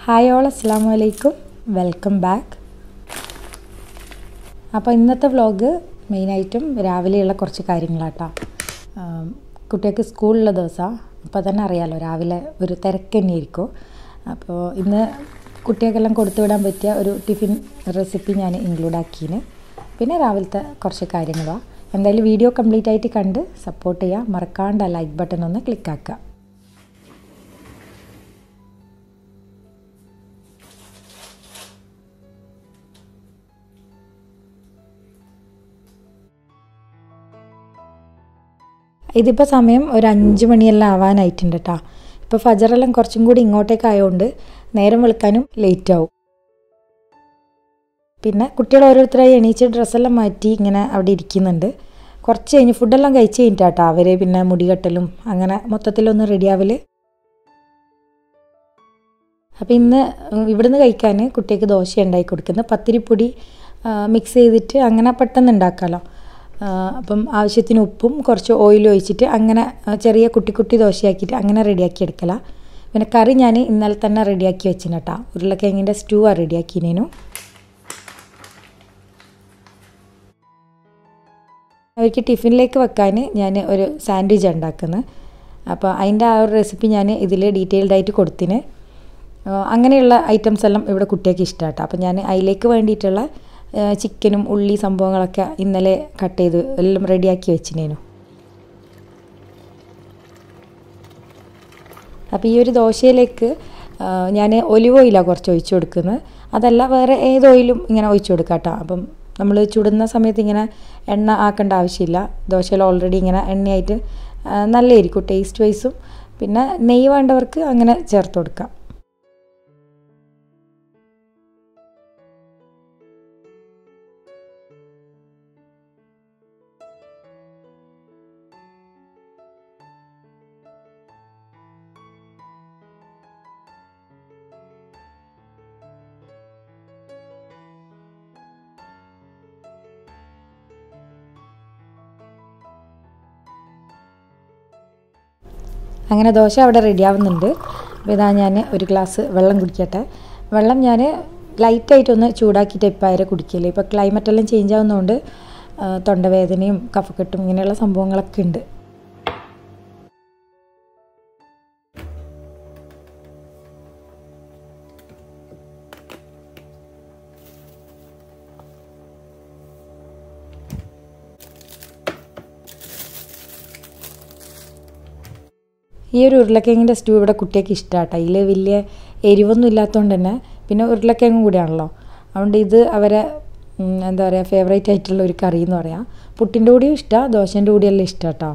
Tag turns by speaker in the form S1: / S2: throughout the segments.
S1: Hi all, അസ്സലാമു അലൈക്കും. Welcome back. അപ്പോൾ ഇന്നത്തെ വ്ലോഗ് മെയിനായിട്ടും രാവിലെയുള്ള കുറച്ച് കാര്യങ്ങളാട്ടോ. കുട്ടികൾക്ക് സ്കൂളുള്ള ദിവസമാണ്. അപ്പോൾ തന്നെ അറിയാമല്ലോ, രാവിലെ ഒരു തിരക്ക് തന്നെയായിരിക്കും. അപ്പോൾ ഇന്ന് കുട്ടികൾക്കെല്ലാം കൊടുത്തു വിടാൻ പറ്റിയ ഒരു ടിഫിൻ റെസിപ്പി ഞാൻ ഇൻക്ലൂഡ് ആക്കിയിന്. പിന്നെ രാവിലത്തെ കുറച്ച് കാര്യങ്ങളാണ്. എന്തായാലും വീഡിയോ കംപ്ലീറ്റ് ആയിട്ട് കണ്ട് സപ്പോർട്ട് ചെയ്യുക. മറക്കാണ്ട് ആ ലൈക്ക് ബട്ടൺ ഒന്ന് ക്ലിക്ക് ആക്കുക. ഇതിപ്പോൾ സമയം ഒരു 5 മണിയെല്ലാം ആവാനായിട്ടുണ്ട് കേട്ടോ. ഇപ്പോൾ ഫജറെല്ലാം കുറച്ചും കൂടി ഇങ്ങോട്ടേക്ക് ആയതുകൊണ്ട് നേരം വെളുക്കാനും ലേറ്റ് ആവും. പിന്നെ കുട്ടികൾ ഓരോരുത്തരായി എണീച്ച് ഡ്രസ്സെല്ലാം മാറ്റി ഇങ്ങനെ അവിടെ ഇരിക്കുന്നുണ്ട്. കുറച്ച് കഴിഞ്ഞ് ഫുഡെല്ലാം കഴിച്ച് കഴിഞ്ഞിട്ടാട്ടോ അവർ പിന്നെ മുടി കെട്ടലും അങ്ങനെ മൊത്തത്തിലൊന്ന് റെഡിയാവൽ. അപ്പോൾ ഇന്ന് ഇവിടുന്ന് കഴിക്കാൻ കുട്ടിക്ക് ദോശ ഉണ്ടാക്കി കൊടുക്കുന്നത്. പത്തിരിപ്പൊടി മിക്സ് ചെയ്തിട്ട് അങ്ങനെ പെട്ടെന്ന് ഉണ്ടാക്കാമല്ലോ. അപ്പം ആവശ്യത്തിന് ഉപ്പും കുറച്ച് ഓയിലും ഒഴിച്ചിട്ട് അങ്ങനെ ചെറിയ കുട്ടി ദോശയാക്കിയിട്ട് അങ്ങനെ റെഡിയാക്കി എടുക്കല. പിന്നെ കറി ഞാൻ ഇന്നലെ തന്നെ റെഡിയാക്കി വെച്ചിന് കേട്ടോ. ഉരുളക്കിഴങ്ങിൻ്റെ സ്റ്റൂവാണ് റെഡിയാക്കിനേനു. അവർക്ക് ടിഫിനിലേക്ക് വെക്കാൻ ഞാൻ ഒരു സാൻഡ്വിച്ച് ഉണ്ടാക്കുന്നത്. അപ്പോൾ അതിൻ്റെ ആ ഒരു റെസിപ്പി ഞാൻ ഇതിൽ ഡീറ്റെയിൽഡായിട്ട് കൊടുത്തിന്. അങ്ങനെയുള്ള ഐറ്റംസ് എല്ലാം ഇവിടെ കുട്ടികൾക്ക് ഇഷ്ടമാട്ടോ. അപ്പോൾ ഞാൻ അതിലേക്ക് വേണ്ടിയിട്ടുള്ള ചിക്കനും ഉള്ളി സംഭവങ്ങളൊക്കെ ഇന്നലെ കട്ട് ചെയ്ത് എല്ലാം റെഡിയാക്കി വെച്ചിനേനു. അപ്പോൾ ഈ ഒരു ദോശയിലേക്ക് ഞാൻ ഒലിവ് ഓയിലാണ് കുറച്ച് ഒഴിച്ചു കൊടുക്കുന്നത്. അതല്ല വേറെ ഏത് ഓയിലും ഇങ്ങനെ ഒഴിച്ചു കൊടുക്കാം കേട്ടോ. അപ്പം നമ്മൾ ചുടുന്ന സമയത്ത് ഇങ്ങനെ എണ്ണ ആക്കേണ്ട ആവശ്യമില്ല. ദോശയിൽ ഓൾറെഡി ഇങ്ങനെ എണ്ണയായിട്ട് നല്ലതായിരിക്കും ടേസ്റ്റ് വൈസും. പിന്നെ നെയ്യ് വേണ്ടവർക്ക് അങ്ങനെ ചേർത്ത് കൊടുക്കാം. അങ്ങനെ ദോശ അവിടെ റെഡിയാവുന്നുണ്ട്. അപ്പോൾ ഇതാ ഞാൻ ഒരു ഗ്ലാസ് വെള്ളം കുടിക്കട്ടെ. വെള്ളം ഞാൻ ലൈറ്റായിട്ടൊന്ന് ചൂടാക്കിയിട്ട് ഇപ്പോൾ ആരെ കുടിക്കില്ല. ഇപ്പോൾ ക്ലൈമറ്റെല്ലാം ചേഞ്ച് ആവുന്നതുകൊണ്ട് തൊണ്ടവേദനയും കഫക്കെട്ടും ഇങ്ങനെയുള്ള സംഭവങ്ങളൊക്കെ ഉണ്ട്. ഈ ഒരു ഉരുളക്കിഴങ്ങിൻ്റെ സ്റ്റൂ ഇവിടെ കുട്ടികൾക്ക് ഇഷ്ടമാട്ടോ. അതിൽ വലിയ എരിവൊന്നും ഇല്ലാത്തതുകൊണ്ട് തന്നെ, പിന്നെ ഉരുളക്കിഴങ്ങും കൂടിയാണല്ലോ, അതുകൊണ്ട് ഇത് അവരെ എന്താ പറയുക ഫേവറേറ്റ് ആയിട്ടുള്ള ഒരു കറി എന്ന് പറയാം. പുട്ടിൻ്റെ കൂടിയും ഇഷ്ടമാണ്, ദോശേൻ്റെ കൂടിയെല്ലാം ഇഷ്ടം കേട്ടോ.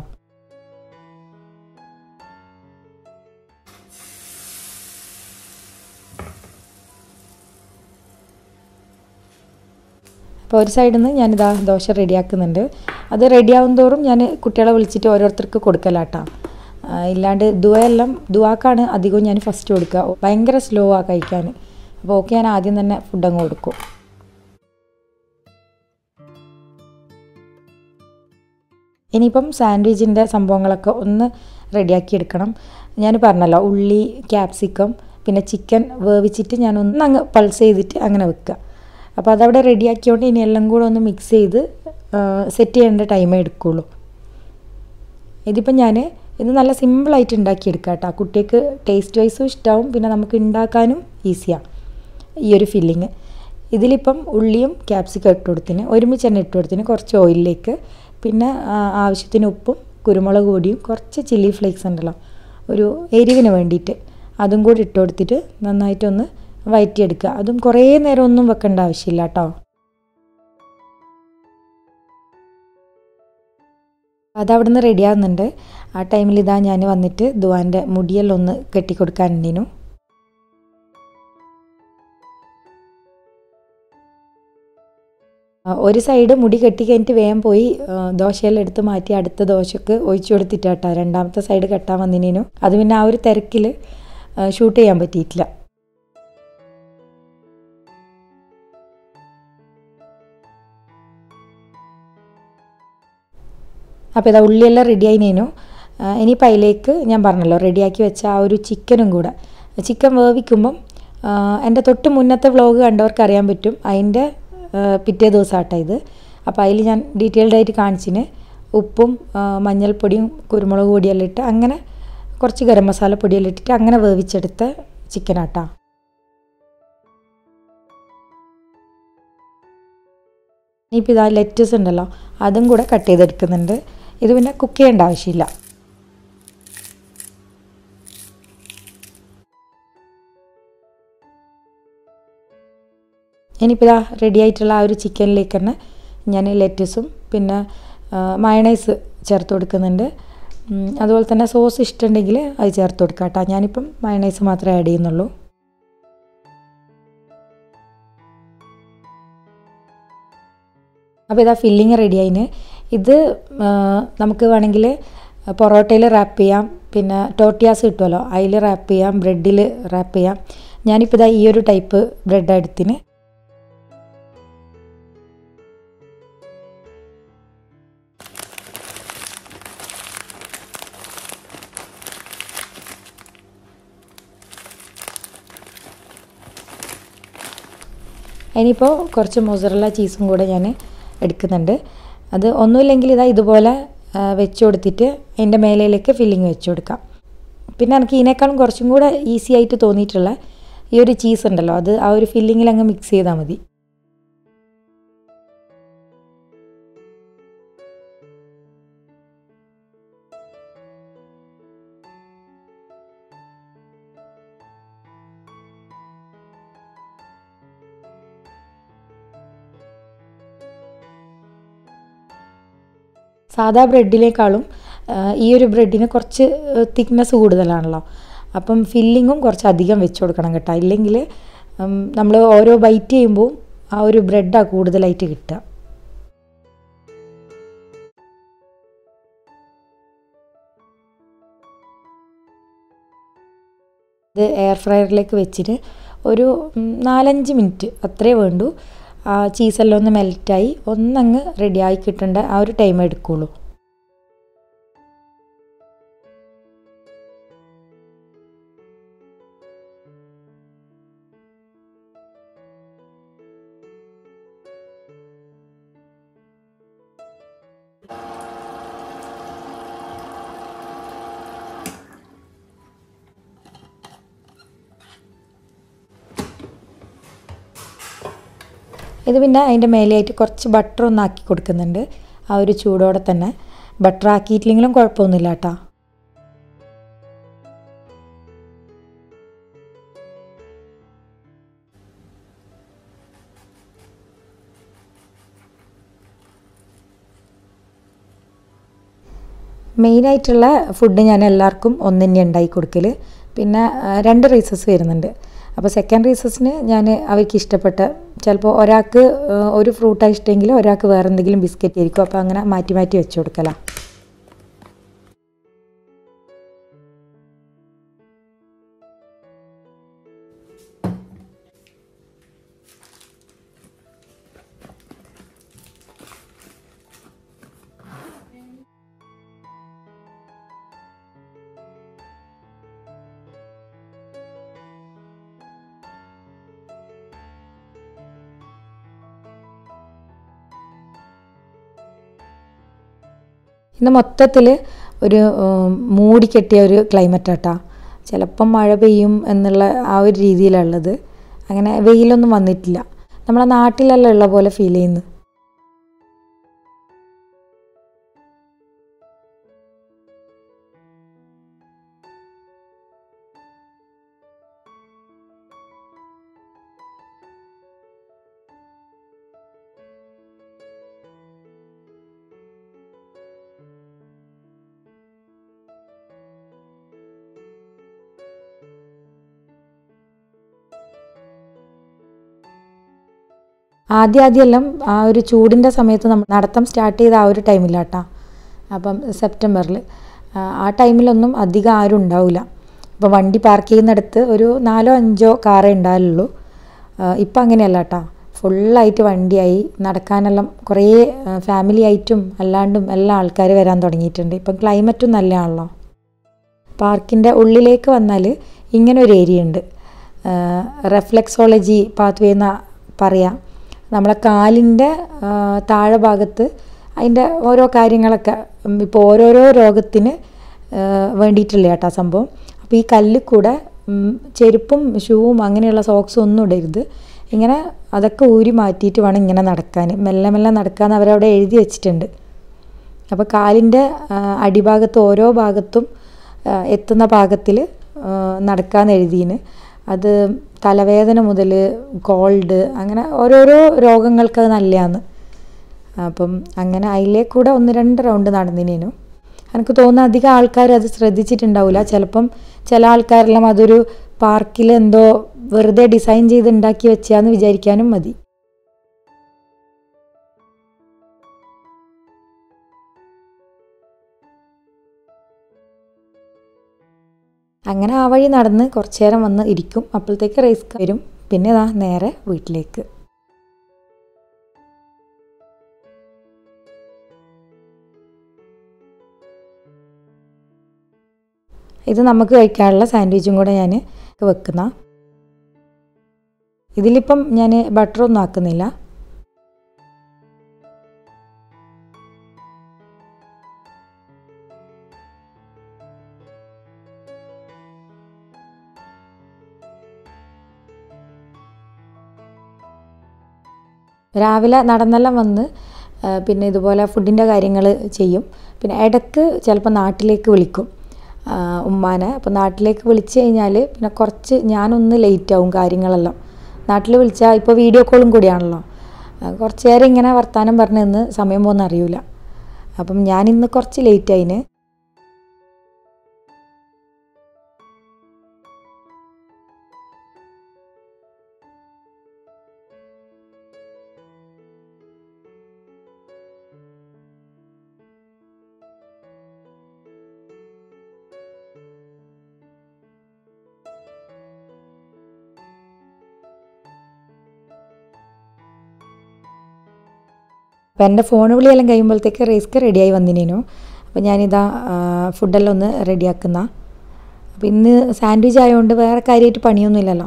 S1: അപ്പോൾ ഒരു സൈഡിൽ നിന്ന് ഞാനിതാ ദോശ റെഡിയാക്കുന്നുണ്ട്. അത് റെഡിയാവും തോറും ഞാൻ കുട്ടികളെ വിളിച്ചിട്ട് ഓരോരുത്തർക്ക് കൊടുക്കലാട്ടോ. ഇല്ലാണ്ട് ദുവാക്കാണ് അധികവും ഞാൻ ഫസ്റ്റ് കൊടുക്കുക. ഭയങ്കര സ്ലോ ആണ് കഴിക്കാൻ. അപ്പോൾ ഓക്കെ, ഞാൻ ആദ്യം തന്നെ ഫുഡ് അങ്ങ് കൊടുക്കും. ഇനിയിപ്പം സാൻഡ്വിച്ചിൻ്റെ സംഭവങ്ങളൊക്കെ ഒന്ന് റെഡിയാക്കി എടുക്കണം. ഞാൻ പറഞ്ഞല്ലോ, ഉള്ളി, ക്യാപ്സിക്കം പിന്നെ ചിക്കൻ വേവിച്ചിട്ട് ഞാനൊന്ന് അങ്ങ് പൾസ് ചെയ്തിട്ട് അങ്ങനെ വെക്കുക. അപ്പോൾ അതവിടെ റെഡിയാക്കിയോണ്ട് ഇനി എല്ലാം കൂടെ ഒന്ന് മിക്സ് ചെയ്ത് സെറ്റ് ചെയ്യേണ്ട ടൈമേ എടുക്കുകയുള്ളൂ. ഇതിപ്പം ഇത് നല്ല സിമ്പിളായിട്ട് ഉണ്ടാക്കിയെടുക്കാം കേട്ടോ. കുട്ടിക്ക് ടേസ്റ്റ് വൈസും ഇഷ്ടമാവും, പിന്നെ നമുക്ക് ഉണ്ടാക്കാനും ഈസിയാണ് ഈ ഒരു ഫില്ലിങ്. ഇതിലിപ്പം ഉള്ളിയും ക്യാപ്സിക്കം ഇട്ട് കൊടുത്തിന്, ഒരുമിച്ച് തന്നെ ഇട്ട് കൊടുത്തിന് കുറച്ച് ഓയിലിലേക്ക്. പിന്നെ ആവശ്യത്തിന് ഉപ്പും കുരുമുളക് പൊടിയും കുറച്ച് ചില്ലി ഫ്ലേക്സ് ഉണ്ടല്ലോ ഒരു എരിവിന് വേണ്ടിയിട്ട്, അതും കൂടി ഇട്ട് കൊടുത്തിട്ട് നന്നായിട്ടൊന്ന് വഴറ്റിയെടുക്കുക. അതും കുറേ നേരം ഒന്നും വെക്കേണ്ട ആവശ്യമില്ല കേട്ടോ. അതവിടെ നിന്ന് റെഡിയാകുന്നുണ്ട്. ആ ടൈമിൽ ഇതാ ഞാൻ വന്നിട്ട് ദുവാൻ്റെ മുടിയെല്ലാം ഒന്ന് കെട്ടിക്കൊടുക്കാനുണ്ടേനു. ഒരു സൈഡ് മുടി കെട്ടി കഴിഞ്ഞിട്ട് വേഗം പോയി ദോശയെല്ലാം എടുത്ത് മാറ്റി അടുത്ത ദോശക്ക് ഒഴിച്ചു കൊടുത്തിട്ടാട്ടോ രണ്ടാമത്തെ സൈഡ് കെട്ടാൻ വന്നിനേനു. അത് പിന്നെ ആ ഒരു തിരക്കിൽ ഷൂട്ട് ചെയ്യാൻ പറ്റിയിട്ടില്ല. അപ്പോൾ ഇതാ ഉള്ളിയെല്ലാം റെഡി ആയിനേനു. ഇനിയിപ്പോൾ അതിലേക്ക് ഞാൻ പറഞ്ഞല്ലോ റെഡിയാക്കി വെച്ച ആ ഒരു ചിക്കനും കൂടെ, ചിക്കൻ വേവിക്കുമ്പം എൻ്റെ തൊട്ട് മുന്നത്തെ വ്ളോഗ് കണ്ടവർക്ക് അറിയാൻ പറ്റും, അതിൻ്റെ പിറ്റേ ദിവസമാട്ടോ ഇത്. അപ്പോൾ അതിൽ ഞാൻ ഡീറ്റെയിൽഡ് ആയിട്ട് കാണിച്ചിന് ഉപ്പും മഞ്ഞൾപ്പൊടിയും കുരുമുളക് പൊടിയെല്ലാം ഇട്ട് അങ്ങനെ കുറച്ച് ഗരം മസാല പൊടിയെല്ലാം ഇട്ടിട്ട് അങ്ങനെ വേവിച്ചെടുത്ത ചിക്കനാട്ടാ. ഇനിയിപ്പോൾ ഇതാ ലെറ്റസ് ഉണ്ടല്ലോ, അതും കൂടെ കട്ട് ചെയ്തെടുക്കുന്നുണ്ട്. ഇത് പിന്നെ കുക്ക് ചെയ്യേണ്ട ആവശ്യമില്ല. ഇനിയിപ്പോൾ ഇതാ റെഡി ആയിട്ടുള്ള ആ ഒരു ചിക്കനിലേക്ക് തന്നെ ഞാൻ ലെറ്റസും പിന്നെ മയണൈസ് ചേർത്ത് കൊടുക്കുന്നുണ്ട്. അതുപോലെ തന്നെ സോസ് ഇഷ്ടമുണ്ടെങ്കിൽ അത് ചേർത്ത് കൊടുക്കാം കേട്ടോ. ഞാനിപ്പം മയണൈസ് മാത്രമേ ആഡ് ചെയ്യുന്നുള്ളൂ. അപ്പോൾ ഇതാ ഫില്ലിങ് റെഡി ആയിന്. ഇത് നമുക്ക് വേണമെങ്കിൽ പൊറോട്ടയിൽ റാപ്പ് ചെയ്യാം, പിന്നെ ടോർട്ടിയാസ് കിട്ടുമല്ലോ അതിൽ റാപ്പ് ചെയ്യാം, ബ്രെഡിൽ റാപ്പ് ചെയ്യാം. ഞാനിപ്പോൾ ഇതാ ഈ ഒരു ടൈപ്പ് ബ്രെഡ് എടുത്തിന്. ഇനിയിപ്പോൾ കുറച്ച് മൊസറല്ല ചീസും കൂടെ ഞാൻ എടുക്കുന്നുണ്ട്. അത് ഒന്നുമില്ലെങ്കിൽ ഇതാ ഇതുപോലെ വെച്ച് കൊടുത്തിട്ട് അതിൻ്റെ മേലയിലേക്ക് ഫില്ലിങ് വെച്ച് കൊടുക്കാം. പിന്നെ എനിക്ക് ഇതിനേക്കാളും കുറച്ചും കൂടെ ഈസി ആയിട്ട് തോന്നിയിട്ടുള്ള ഈ ഒരു ചീസ് ഉണ്ടല്ലോ, അത് ആ ഒരു ഫില്ലിങ്ങിൽ അങ്ങ് മിക്സ് ചെയ്താൽ മതി. സാധാ ബ്രെഡിനേക്കാളും ഈ ഒരു ബ്രെഡിന് കുറച്ച് തിക്നെസ് കൂടുതലാണല്ലോ, അപ്പം ഫില്ലിങ്ങും കുറച്ച് അധികം വെച്ച് കൊടുക്കണം കേട്ടോ. ഇല്ലെങ്കിൽ നമ്മൾ ഓരോ ബൈറ്റ് ചെയ്യുമ്പോൾ ആ ഒരു ബ്രെഡാണ് കൂടുതലായിട്ട് കിട്ടുക. ഇത് എയർ ഫ്രയറിലേക്ക് വെച്ചിട്ട് ഒരു 4-5 മിനിറ്റ് അത്രേ വേണ്ടൂ. ആ ചീസെല്ലാം ഒന്ന് മെൽറ്റായി ഒന്നങ്ങ് റെഡിയായി കിട്ടേണ്ട ആ ഒരു ടൈം എടുക്കുള്ളൂ. ഇത് പിന്നെ അതിൻ്റെ മേലെയായിട്ട് കുറച്ച് ബട്ടർ ഒന്ന് ആക്കി കൊടുക്കുന്നുണ്ട്. ആ ഒരു ചൂടോടെ തന്നെ ബട്ടർ ആക്കിയിട്ടില്ലെങ്കിലും കുഴപ്പമൊന്നുമില്ല കേട്ടോ. മെയിനായിട്ടുള്ള ഫുഡ് ഞാൻ എല്ലാവർക്കും ഒന്ന് തന്നെ ഉണ്ടാക്കി കൊടുക്കൽ. പിന്നെ 2 റൈസസ് വരുന്നുണ്ട്. അപ്പോൾ സെക്കൻഡ് റൈസസിന് ഞാൻ അവർക്ക് ഇഷ്ടപ്പെട്ട ചിലപ്പോൾ ഒരാൾക്ക് ഒരു ഫ്രൂട്ടാണ് ഇഷ്ടമെങ്കിൽ ഒരാൾക്ക് വേറെ എന്തെങ്കിലും ബിസ്ക്കറ്റ് ആയിരിക്കും. അപ്പോൾ അങ്ങനെ മാറ്റി മാറ്റി വെച്ച് കൊടുക്കലാണ്. ഇന്ന് മൊത്തത്തിൽ ഒരു മൂടിക്കെട്ടിയ ഒരു ക്ലൈമറ്റ് ആട്ടാ. ചിലപ്പം മഴ പെയ്യും എന്നുള്ള ആ ഒരു രീതിയിലുള്ളത്. അങ്ങനെ വെയിലൊന്നും വന്നിട്ടില്ല. നമ്മളെ നാട്ടിലെല്ലാം ഉള്ള പോലെ ഫീൽ ചെയ്യുന്നു. ആദ്യമെല്ലാം ആ ഒരു ചൂടിൻ്റെ സമയത്ത് നമ്മൾ നടത്തം സ്റ്റാർട്ട് ചെയ്ത ആ ഒരു ടൈമിലാട്ടാ. അപ്പം സെപ്റ്റംബറിൽ ആ ടൈമിലൊന്നും അധികം ആരും ഉണ്ടാവില്ല. അപ്പോൾ വണ്ടി പാർക്ക് ചെയ്യുന്നിടത്ത് ഒരു 4-5 കാറേ ഉണ്ടാവുള്ളൂ. ഇപ്പം അങ്ങനെയല്ല കേട്ടോ, ഫുള്ളായിട്ട് വണ്ടിയായി. നടക്കാനെല്ലാം കുറേ ഫാമിലി ആയിട്ടും അല്ലാണ്ടും എല്ലാ ആൾക്കാർ വരാൻ തുടങ്ങിയിട്ടുണ്ട്. ഇപ്പം ക്ലൈമറ്റും നല്ലതാണല്ലോ. പാർക്കിൻ്റെ ഉള്ളിലേക്ക് വന്നാൽ ഇങ്ങനെ ഒരു ഏരിയ ഉണ്ട്. റെഫ്ലെക്സോളജി പാത്വേ എന്ന് പറയാം. നമ്മളെ കാലിൻ്റെ താഴെ ഭാഗത്ത് അതിൻ്റെ ഓരോ കാര്യങ്ങളൊക്കെ ഇപ്പോൾ ഓരോരോ രോഗത്തിന് വേണ്ടിയിട്ടുള്ള കേട്ടോ സംഭവം. അപ്പോൾ ഈ കല്ലിൽ കൂടെ ചെരുപ്പും ഷൂവും അങ്ങനെയുള്ള സോക്സും ഒന്നും ഇടരുത്. ഇങ്ങനെ അതൊക്കെ ഊരി മാറ്റിയിട്ട് വേണം ഇങ്ങനെ നടക്കാൻ, മെല്ലെ മെല്ലെ നടക്കാമെന്ന് അവരവിടെ എഴുതി വെച്ചിട്ടുണ്ട്. അപ്പോൾ കാലിൻ്റെ അടിഭാഗത്ത് ഓരോ ഭാഗത്തും എത്തുന്ന പാകത്തിൽ നടക്കാമെന്ന് എഴുതിയിന്. അത് തലവേദന മുതൽ കോൾഡ് അങ്ങനെ ഓരോരോ രോഗങ്ങൾക്ക് അത് നല്ലതാണ്. അപ്പം അങ്ങനെ അതിലേക്കൂടെ 1-2 റൗണ്ട് നടന്നിനേനു. എനിക്ക് തോന്നുന്നു അധികം ആൾക്കാർ അത് ശ്രദ്ധിച്ചിട്ടുണ്ടാവില്ല. ചിലപ്പം ചില ആൾക്കാരെല്ലാം അതൊരു പാർക്കിൽ എന്തോ വെറുതെ ഡിസൈൻ ചെയ്ത് ഉണ്ടാക്കി വെച്ചാന്ന് വിചാരിക്കാനും മതി. അങ്ങനെ ആ വഴി നടന്ന് കുറച്ച് നേരം വന്ന് ഇരിക്കും. അപ്പോഴത്തേക്ക് റൈസ് വരും. പിന്നെ നേരെ വീട്ടിലേക്ക്. ഇത് നമുക്ക് കഴിക്കാനുള്ള സാൻഡ്വിച്ചും കൂടെ ഞാൻ വെക്കുന്ന. ഇതിലിപ്പം ഞാൻ ബട്ടറൊന്നും ആക്കുന്നില്ല. രാവിലെ നടന്നെല്ലാം വന്ന് പിന്നെ ഇതുപോലെ ഫുഡിൻ്റെ കാര്യങ്ങൾ ചെയ്യും. പിന്നെ ഇടയ്ക്ക് ചിലപ്പോൾ നാട്ടിലേക്ക് വിളിക്കും ഉമ്മാനെ. അപ്പോൾ നാട്ടിലേക്ക് വിളിച്ച് കഴിഞ്ഞാൽ പിന്നെ കുറച്ച് ഞാനൊന്ന് ലേറ്റാവും കാര്യങ്ങളെല്ലാം. നാട്ടിൽ വിളിച്ചാൽ ഇപ്പോൾ വീഡിയോ കോളും കൂടിയാണല്ലോ, കുറച്ച് നേരം ഇങ്ങനെ വർത്തമാനം പറഞ്ഞ് നിന്ന് സമയം പോകുന്ന അറിയില്ല. അപ്പം ഞാനിന്ന് കുറച്ച് ലേറ്റായിന്. അപ്പോൾ എൻ്റെ ഫോൺ വിളിയെല്ലാം കഴിയുമ്പോഴത്തേക്ക് റൈസ്ക്ക് റെഡിയായി വന്നിനേനു. അപ്പോൾ ഞാനിതാ ഫുഡെല്ലാം ഒന്ന് റെഡിയാക്കുന്ന. അപ്പോൾ ഇന്ന് സാൻഡ്വിച്ച് ആയതുകൊണ്ട് വേറെ കാര്യമായിട്ട് പണിയൊന്നുമില്ലല്ലോ.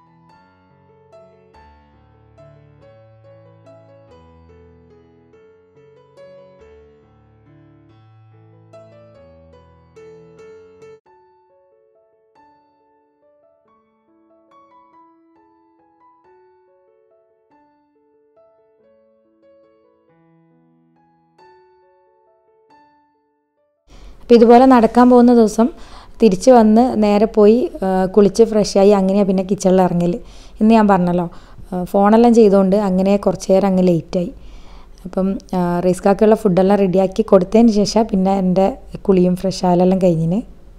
S1: അപ്പോൾ ഇതുപോലെ നടക്കാൻ പോകുന്ന ദിവസം തിരിച്ച് വന്ന് നേരെ പോയി കുളിച്ച് ഫ്രഷായി അങ്ങനെയാണ് പിന്നെ കിച്ചണിൽ ഇറങ്ങൽ. ഇന്ന് ഞാൻ പറഞ്ഞല്ലോ ഫോണെല്ലാം ചെയ്തുകൊണ്ട് അങ്ങനെ കുറച്ച് നേരം അങ്ങ് ലേറ്റായി. അപ്പം റൈസ്ക്കാക്കുള്ള ഫുഡെല്ലാം റെഡിയാക്കി കൊടുത്തതിന് ശേഷം പിന്നെ എൻ്റെ കുളിയും ഫ്രഷായാലെല്ലാം കഴിഞ്ഞിന്.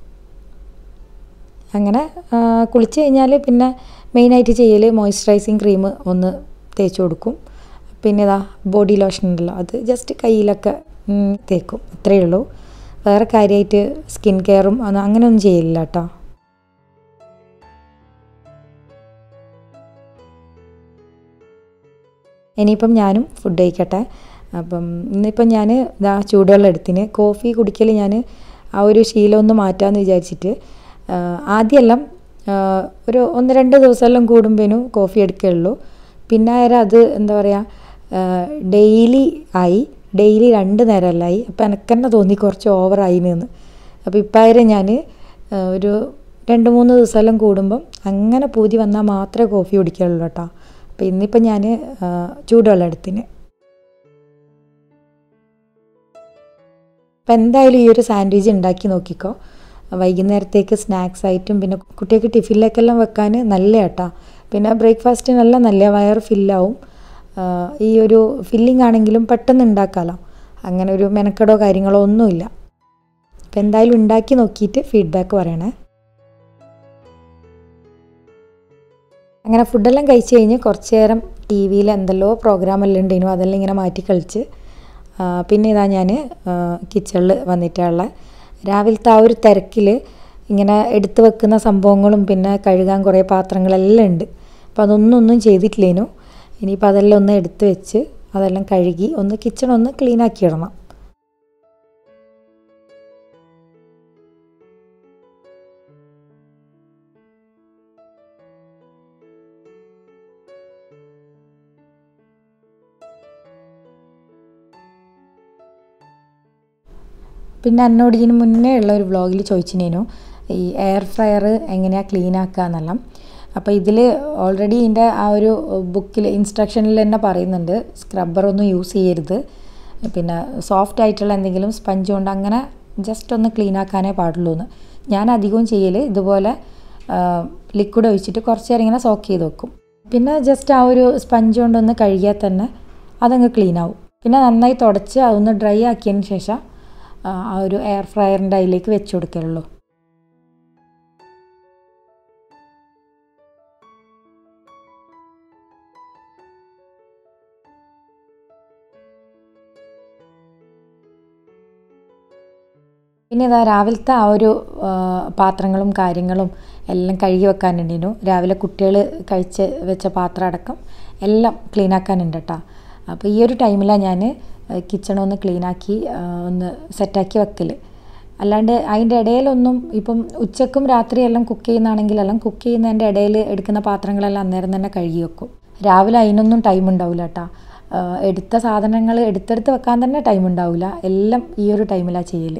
S1: അങ്ങനെ കുളിച്ച് കഴിഞ്ഞാൽ പിന്നെ മെയിനായിട്ട് ചെയ്യൽ മോയ്സ്ചറൈസിങ് ക്രീം ഒന്ന് തേച്ച് കൊടുക്കും. പിന്നെ ഇതാ ബോഡി ലോഷൻ ഉണ്ടല്ലോ, അത് ജസ്റ്റ് കയ്യിലൊക്കെ തേക്കും, അത്രയേ ഉള്ളൂ. വേറെ കാര്യമായിട്ട് സ്കിൻ കെയറും അങ്ങനെയൊന്നും ചെയ്യില്ല കേട്ടോ. ഇനിയിപ്പം ഞാനും ഫുഡ് കഴിക്കട്ടെ. അപ്പം ഇന്നിപ്പം ഞാൻ ചൂടുവെള്ളം എടുത്തിന്. കോഫി കുടിക്കൽ ഞാൻ ആ ഒരു ശീലം ഒന്ന് മാറ്റാമെന്ന് വിചാരിച്ചിട്ട് ആദ്യമെല്ലാം ഒരു 1-2 ദിവസമെല്ലാം കൂടുമ്പോഴേനും കോഫി എടുക്കുകയുള്ളൂ. പിന്നെ അത് എന്താ പറയുക ഡെയിലി 2 നേരമല്ലായി. അപ്പോൾ എനിക്ക് തന്നെ തോന്നി കുറച്ച് ഓവറായിന്ന്. അപ്പോൾ ഇപ്പം ഞാൻ ഒരു 2-3 ദിവസമെല്ലാം കൂടുമ്പം അങ്ങനെ പൂതി വന്നാൽ മാത്രമേ കോഫി കുടിക്കുകയുള്ളൂ കേട്ടോ. അപ്പോൾ ഇന്നിപ്പം ഞാൻ ചൂടുവെള്ളം എടുത്തിന്. അപ്പം എന്തായാലും ഈ ഒരു സാൻഡ്വിച്ച് ഉണ്ടാക്കി നോക്കിക്കോ. വൈകുന്നേരത്തേക്ക് സ്നാക്സ് ആയിട്ടും പിന്നെ കുട്ടികൾക്ക് ടിഫിനിലേക്കെല്ലാം വെക്കാൻ നല്ല കേട്ടോ. പിന്നെ ബ്രേക്ക്ഫാസ്റ്റിനെല്ലാം നല്ല വയറ് ഫില്ലാവും. ഈ ഒരു ഫില്ലിംഗ് ആണെങ്കിലും പെട്ടെന്ന് ഉണ്ടാക്കാമല്ലോ, അങ്ങനെ ഒരു മെനക്കെടോ കാര്യങ്ങളോ ഒന്നുമില്ല. അപ്പോൾ എന്തായാലും ഉണ്ടാക്കി നോക്കിയിട്ട് ഫീഡ്ബാക്ക് പറയണേ. അങ്ങനെ ഫുഡെല്ലാം കഴിച്ച് കഴിഞ്ഞ് കുറച്ച് നേരം ടി വിയിൽ എന്തെല്ലോ പ്രോഗ്രാമെല്ലാം ഉണ്ടായിരുന്നു, അതെല്ലാം ഇങ്ങനെ മാറ്റി കളിച്ച് പിന്നെ ഇതാ ഞാൻ കിച്ചണിൽ വന്നിട്ടുള്ള രാവിലത്തെ ആ ഒരു തിരക്കിൽ ഇങ്ങനെ എടുത്തു വെക്കുന്ന സംഭവങ്ങളും പിന്നെ കഴുകാൻ കുറേ പാത്രങ്ങളെല്ലാം ഉണ്ട്. അപ്പോൾ അതൊന്നും ചെയ്തിട്ടില്ലേനു. ഇനിയിപ്പോൾ അതെല്ലാം ഒന്ന് എടുത്ത് വെച്ച് അതെല്ലാം കഴുകി ഒന്ന് കിച്ചണൊന്ന് ക്ലീനാക്കി ഇടണം. പിന്നെ എന്നോട് ഇതിന് മുന്നേ ഉള്ള ഒരു വ്ളോഗിൽ ചോദിച്ചിനേനു ഈ എയർ ഫ്രയർ എങ്ങനെയാണ് ക്ലീൻ ആക്കുക എന്നെല്ലാം. അപ്പോൾ ഇതിൽ ഓൾറെഡി ഇതിൻ്റെ ആ ഒരു ബുക്കിൽ ഇൻസ്ട്രക്ഷനിൽ തന്നെ പറയുന്നുണ്ട് സ്ക്രബ്ബറൊന്നും യൂസ് ചെയ്യരുത്, പിന്നെ സോഫ്റ്റ് ആയിട്ടുള്ള എന്തെങ്കിലും സ്പഞ്ച് കൊണ്ട് അങ്ങനെ ജസ്റ്റ് ഒന്ന് ക്ലീൻ ആക്കാനേ പാടുള്ളൂ എന്ന്. ഞാൻ അധികവും ചെയ്യൽ ഇതുപോലെ ലിക്വിഡ് ഒഴിച്ചിട്ട് കുറച്ച് നേരം ഇങ്ങനെ സോക്ക് ചെയ്ത് വെക്കും. പിന്നെ ജസ്റ്റ് ആ ഒരു സ്പഞ്ച് കൊണ്ടൊന്ന് കഴുകിയാൽ തന്നെ അതങ്ങ് ക്ലീൻ ആവും. പിന്നെ നന്നായി തുടച്ച് അതൊന്ന് ഡ്രൈ ആക്കിയതിന് ശേഷം ആ ഒരു എയർ ഫ്രയറിൻ്റെ അതിലേക്ക് വെച്ച് കൊടുക്കലുള്ളൂ. പിന്നെ ഇതാ രാവിലത്തെ ആ ഒരു പാത്രങ്ങളും കാര്യങ്ങളും എല്ലാം കഴുകി വെക്കാനുണ്ടേനു. രാവിലെ കുട്ടികൾ കഴിച്ച് വെച്ച പാത്രം അടക്കം എല്ലാം ക്ലീൻ ആക്കാനുണ്ട് കേട്ടോ. അപ്പോൾ ഈ ഒരു ടൈമിലാണ് ഞാൻ കിച്ചണൊന്ന് ക്ലീനാക്കി ഒന്ന് സെറ്റാക്കി വെക്കൽ. അല്ലാണ്ട് അതിൻ്റെ ഇടയിലൊന്നും ഇപ്പം ഉച്ചക്കും രാത്രിയെല്ലാം കുക്ക് ചെയ്യുന്നതാണെങ്കിലെല്ലാം കുക്ക് ചെയ്യുന്നതിൻ്റെ ഇടയിൽ എടുക്കുന്ന പാത്രങ്ങളെല്ലാം അന്നേരം തന്നെ കഴുകി വെക്കും. രാവിലെ അതിനൊന്നും ടൈം ഉണ്ടാവില്ല കേട്ടോ. എടുത്ത സാധനങ്ങൾ എടുത്തെടുത്ത് വെക്കാൻ തന്നെ ടൈം ഉണ്ടാവില്ല. എല്ലാം ഈ ഒരു ടൈമിലാണ് ചെയ്യൽ.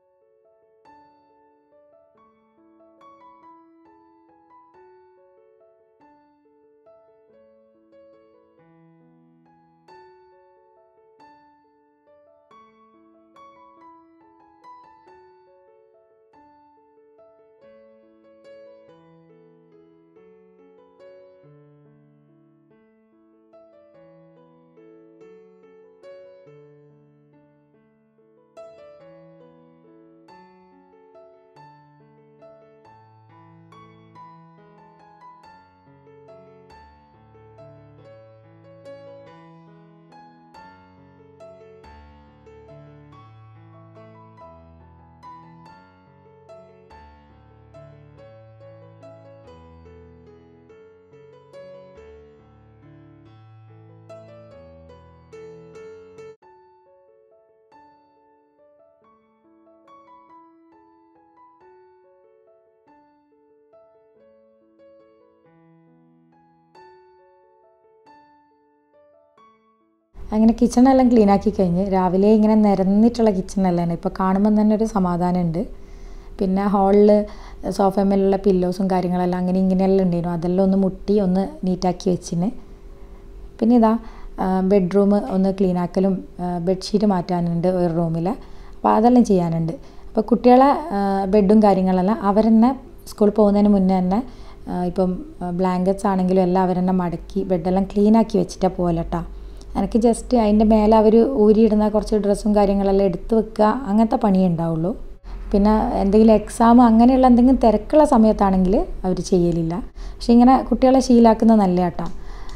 S1: അങ്ങനെ കിച്ചണെല്ലാം ക്ലീനാക്കി കഴിഞ്ഞ് രാവിലെ ഇങ്ങനെ നിരന്നിട്ടുള്ള കിച്ചണല്ലാണ് ഇപ്പോൾ കാണുമ്പോൾ തന്നെ ഒരു സമാധാനമുണ്ട്. പിന്നെ ഹാളിൽ സോഫമേലുള്ള പില്ലോസും കാര്യങ്ങളെല്ലാം അങ്ങനെ ഇങ്ങനെയെല്ലാം ഉണ്ടായിരുന്നു. അതെല്ലാം ഒന്ന് മുട്ടി ഒന്ന് നീറ്റാക്കി വെച്ചിന്. പിന്നെ ഇതാ ബെഡ്റൂം ഒന്ന് ക്ലീനാക്കലും ബെഡ്ഷീറ്റ് മാറ്റാനുണ്ട് ഒരു റൂമിൽ. അപ്പോൾ അതെല്ലാം ചെയ്യാനുണ്ട്. അപ്പോൾ കുട്ടികളെ ബെഡും കാര്യങ്ങളെല്ലാം അവരെന്നെ സ്കൂളിൽ പോകുന്നതിന് മുന്നേ തന്നെ ഇപ്പം ബ്ലാങ്കറ്റ്സ് ആണെങ്കിലും എല്ലാം അവരെന്നെ മടക്കി ബെഡെല്ലാം ക്ലീനാക്കി വെച്ചിട്ടാണ് പോകല കേട്ടോ. എനിക്ക് ജസ്റ്റ് അതിൻ്റെ മേലെ അവർ ഊരിയിടുന്ന കുറച്ച് ഡ്രസ്സും കാര്യങ്ങളെല്ലാം എടുത്ത് വെക്കുക അങ്ങനത്തെ പണിയേ ഉണ്ടാവുള്ളൂ. പിന്നെ എന്തെങ്കിലും എക്സാം അങ്ങനെയുള്ള എന്തെങ്കിലും തിരക്കുള്ള സമയത്താണെങ്കിൽ അവർ ചെയ്യലില്ല. പക്ഷെ ഇങ്ങനെ കുട്ടികളെ ശീലാക്കുന്നത് നല്ല കേട്ടോ.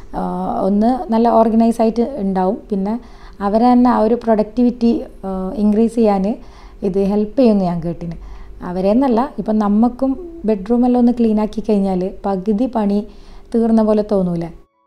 S1: ഒന്ന് നല്ല ഓർഗനൈസ് ആയിട്ട് ഉണ്ടാവും. പിന്നെ അവരെ തന്നെ ആ ഒരു പ്രൊഡക്ടിവിറ്റി ഇൻക്രീസ് ചെയ്യാൻ ഇത് ഹെൽപ്പ് ചെയ്യുമെന്ന് ഞാൻ കേട്ടിന്. അവരെന്നല്ല ഇപ്പം നമുക്കും ബെഡ്റൂമെല്ലാം ഒന്ന് ക്ലീനാക്കി കഴിഞ്ഞാൽ പകുതി പണി തീർന്ന പോലെ തോന്നൂലേ.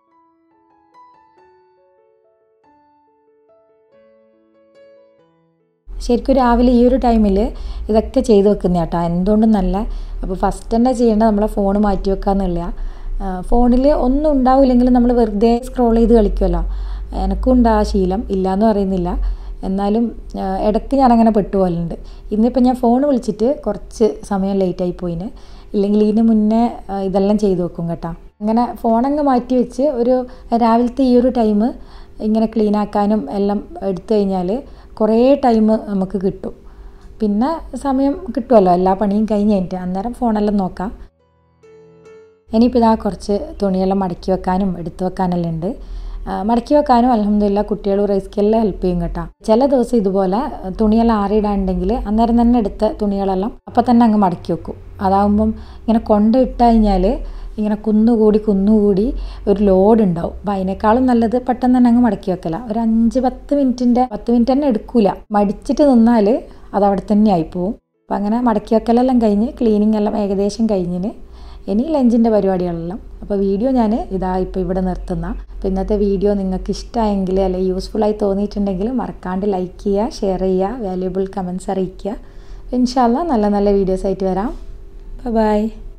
S1: ശരിക്കും രാവിലെ ഈ ഒരു ടൈമിൽ ഇതൊക്കെ ചെയ്ത് വെക്കുന്ന കേട്ടോ. എന്തുകൊണ്ടും നല്ല. അപ്പോൾ ഫസ്റ്റ് തന്നെ ചെയ്യേണ്ടത് നമ്മളെ ഫോൺ മാറ്റി വെക്കാന്നുള്ള. ഫോണിൽ ഒന്നും ഉണ്ടാവില്ലെങ്കിലും നമ്മൾ വെറുതെ സ്ക്രോൾ ചെയ്ത് കളിക്കുമല്ലോ. എനിക്കും ഉണ്ട് ആ ശീലം, ഇല്ലയെന്ന് പറയുന്നില്ല. എന്നാലും ഇടയ്ക്ക് ഞാനങ്ങനെ പെട്ടുപോലുണ്ട്. ഇന്നിപ്പോൾ ഞാൻ ഫോൺ വിളിച്ചിട്ട് കുറച്ച് സമയം ലേറ്റായി പോയിന്. ഇല്ലെങ്കിൽ ഇതിന് മുന്നേ ഇതെല്ലാം ചെയ്ത് വെക്കും കേട്ടോ. അങ്ങനെ ഫോണങ്ങ് മാറ്റി വെച്ച് ഒരു രാവിലത്തെ ഈ ഒരു ടൈം ഇങ്ങനെ ക്ലീനാക്കാനും എല്ലാം എടുത്തു കഴിഞ്ഞാൽ കുറേ ടൈം നമുക്ക് കിട്ടും. പിന്നെ സമയം കിട്ടുമല്ലോ എല്ലാ പണിയും കഴിഞ്ഞ് കഴിഞ്ഞിട്ട് അന്നേരം ഫോണെല്ലാം നോക്കാം. ഇനിയിപ്പോൾ ഇതാ കുറച്ച് തുണിയെല്ലാം മടക്കി വെക്കാനും എടുത്തു വെക്കാനെല്ലാം ഉണ്ട്. മടക്കി വെക്കാനും അൽഹംദുലില്ലാ കുട്ടികൾ റൈസ്ക്കെല്ലാം ഹെൽപ്പ് ചെയ്യും കേട്ടോ. ചില ദിവസം ഇതുപോലെ തുണിയെല്ലാം ആറിയിടാനുണ്ടെങ്കിൽ അന്നേരം തന്നെ എടുത്ത തുണികളെല്ലാം അപ്പം തന്നെ അങ്ങ് മടക്കി വെക്കും. അതാകുമ്പം ഇങ്ങനെ കൊണ്ടിട്ട് കഴിഞ്ഞാൽ ഇങ്ങനെ കുന്നുകൂടി ഒരു ലോഡ് ഉണ്ടാവും. അപ്പോൾ അതിനേക്കാളും നല്ലത് പെട്ടെന്ന് തന്നെ അങ്ങ് മടക്കി വെക്കല. ഒരു 5-10 മിനിറ്റ് തന്നെ എടുക്കില്ല. മടിച്ചിട്ട് നിന്നാൽ അതവിടെ തന്നെ ആയിപ്പോവും. അപ്പോൾ അങ്ങനെ മടക്കി വെക്കലെല്ലാം കഴിഞ്ഞ് ക്ലീനിങ് എല്ലാം ഏകദേശം കഴിഞ്ഞിന്. ഇനി ലഞ്ചിൻ്റെ പരിപാടികളെല്ലാം. അപ്പോൾ വീഡിയോ ഞാൻ ഇപ്പോൾ ഇവിടെ നിർത്തുന്ന. അപ്പോൾ ഇന്നത്തെ വീഡിയോ നിങ്ങൾക്ക് ഇഷ്ടമായെങ്കിൽ അല്ലെങ്കിൽ യൂസ്ഫുള്ളായി തോന്നിയിട്ടുണ്ടെങ്കിൽ മറക്കാണ്ട് ലൈക്ക് ചെയ്യുക, ഷെയർ ചെയ്യുക, വാല്യുബിൾ കമൻറ്റ്സ് അറിയിക്കുക. ഇൻഷാ അല്ലാഹ് നല്ല നല്ല വീഡിയോസ് ആയിട്ട് വരാം. ബൈ.